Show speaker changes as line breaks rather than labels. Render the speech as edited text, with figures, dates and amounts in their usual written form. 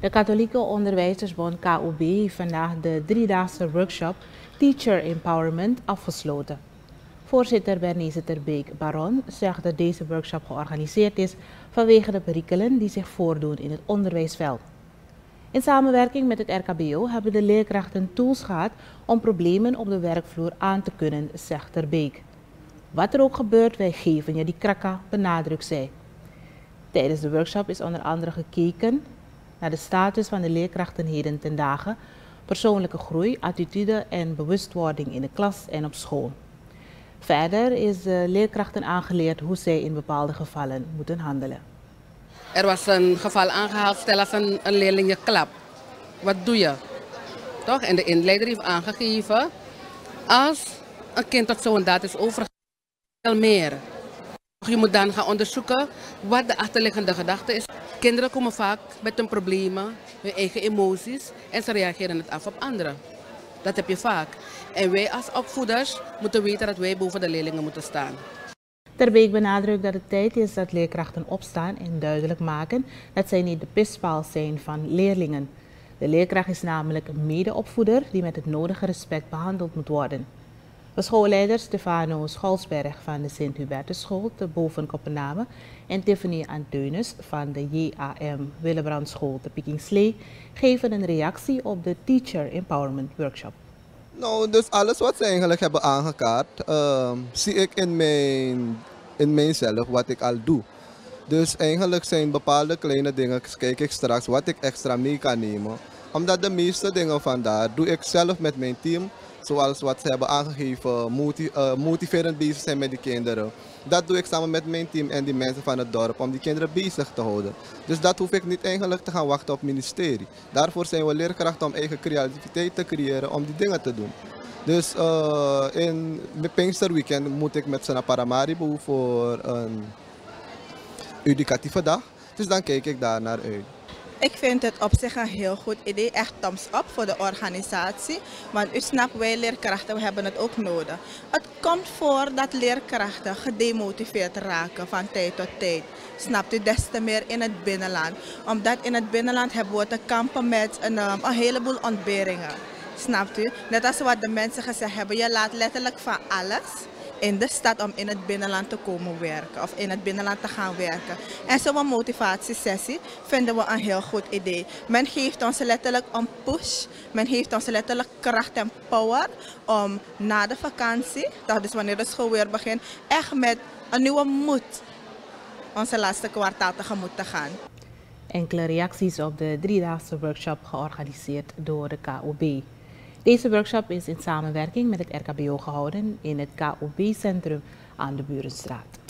De Katholieke Onderwijzersbond KOB heeft vandaag de driedaagse workshop Teacher Empowerment afgesloten. Voorzitter Bernice Terbeek Baron zegt dat deze workshop georganiseerd is vanwege de perikelen die zich voordoen in het onderwijsveld. In samenwerking met het RKBO hebben de leerkrachten tools gehad om problemen op de werkvloer aan te kunnen, zegt Terbeek. Wat er ook gebeurt, wij geven je die krakka, benadrukt zij. Tijdens de workshop is onder andere gekeken naar de status van de leerkrachten heden ten dagen, persoonlijke groei, attitude en bewustwording in de klas en op school. Verder is de leerkrachten aangeleerd hoe zij in bepaalde gevallen moeten handelen.
Er was een geval aangehaald, stel als een leerling je klapt. Wat doe je? Toch? En de inleider heeft aangegeven, als een kind tot zo'n daad is overgegaan, meer. Je moet dan gaan onderzoeken wat de achterliggende gedachte is. Kinderen komen vaak met hun problemen, hun eigen emoties en ze reageren het af op anderen. Dat heb je vaak. En wij als opvoeders moeten weten dat wij boven de leerlingen moeten staan.
Terbeek benadrukt dat het tijd is dat leerkrachten opstaan en duidelijk maken dat zij niet de pispaal zijn van leerlingen. De leerkracht is namelijk een medeopvoeder die met het nodige respect behandeld moet worden. De schoolleider Stefano Scholsberg van de Sint-Hubertusschool te Boven-Koppename en Tiffany Anteunus van de JAM Willebrandschool te Piekingslee geven een reactie op de Teacher Empowerment Workshop.
Nou, dus alles wat ze eigenlijk hebben aangekaart, zie ik in mijzelf wat ik al doe. Dus eigenlijk zijn bepaalde kleine dingen, kijk ik straks wat ik extra mee kan nemen. Omdat de meeste dingen vandaar doe ik zelf met mijn team. Zoals wat ze hebben aangegeven, motiverend bezig zijn met die kinderen. Dat doe ik samen met mijn team en die mensen van het dorp om die kinderen bezig te houden. Dus dat hoef ik niet eigenlijk te gaan wachten op het ministerie. Daarvoor zijn we leerkrachten om eigen creativiteit te creëren om die dingen te doen. Dus in het Pinksterweekend moet ik met ze naar Paramaribo voor een educatieve dag. Dus dan kijk ik daar naar uit.
Ik vind het op zich een heel goed idee, echt thumbs up voor de organisatie. Want u snapt, wij leerkrachten, we hebben het ook nodig. Het komt voor dat leerkrachten gedemotiveerd raken van tijd tot tijd. Snapt u, des te meer in het binnenland. Omdat in het binnenland hebben we te kampen met een heleboel ontberingen. Snapt u? Net als wat de mensen gezegd hebben, je laat letterlijk van alles in de stad om in het binnenland te komen werken of in het binnenland te gaan werken. En zo'n motivatiesessie vinden we een heel goed idee. Men geeft ons letterlijk een push, men geeft ons letterlijk kracht en power om na de vakantie, dus wanneer de school weer begint, echt met een nieuwe moed onze laatste kwartaal tegemoet te gaan.
Enkele reacties op de driedaagse workshop georganiseerd door de KOB. Deze workshop is in samenwerking met het RKBO gehouden in het KOB-centrum aan de Burenstraat.